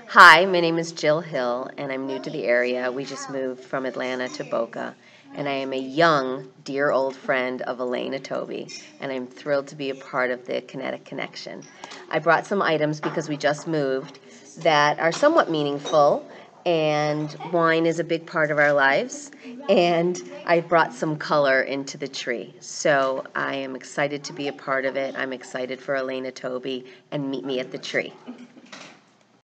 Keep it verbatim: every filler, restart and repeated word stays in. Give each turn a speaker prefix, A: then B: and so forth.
A: Hi, my name is Jill Hill, and I'm new to the area. We just moved from Atlanta to Boca, and I am a young, dear old friend of Elayna Toby, and I'm thrilled to be a part of the Kinetic Connection. I brought some items because we just moved that are somewhat meaningful, and wine is a big part of our lives, and I brought some color into the tree. So I am excited to be a part of it. I'm excited for Elayna Toby, and meet me at the tree.